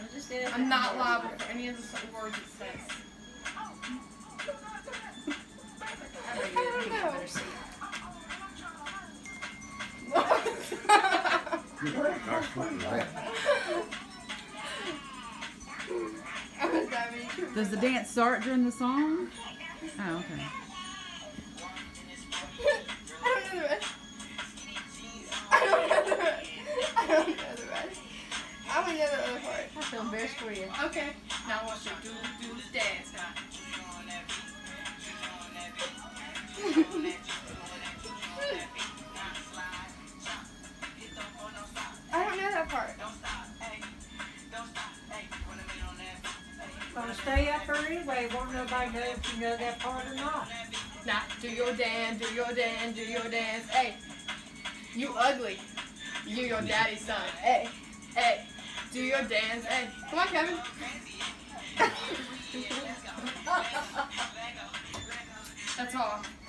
I'm not liable for any of the words it says. I don't know. Does the dance start during the song? Oh, okay. I don't know the rest. I don't know the rest. I don't know the rest. I don't know the other part. I feel embarrassed for you. Okay. Now I want you to do the dance now. I don't know that part. Gonna stay up there anyway. Won't nobody know if you know that part or not. Now, do your dance, do your dance, do your dance. Hey, you ugly. You your daddy's son. Hey, hey, do your dance. Hey, come on, Kevin. That's all.